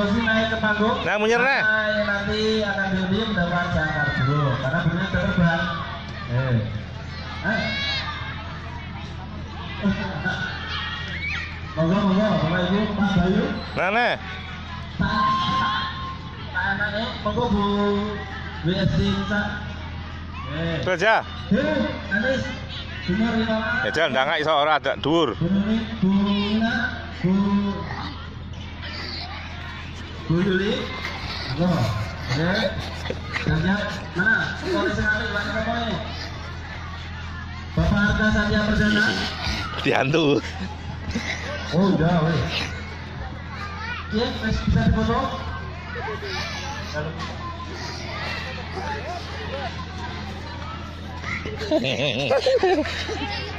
promosi naik ke panggung. Nah, munyer nah. Yang nanti akan diundi mendapat jangkar dulu karena burungnya sudah terbang. Monggo, Bapak Ibu, Pak Bayu. Nah. Pak anaknya, monggo Bu WSD Musa. Terus ya. Anis, Jumur Rimama. Ya jangan ndangak iso ora ada dhuwur. Bu Nina, Bu Yuli. Monggo. Kerja mana? Polisi sekali, Pak Kapolri. Bapak Harga Satya Perdana. Diantu. Oh udah, wes. Iya, bisa difoto. Hehehe.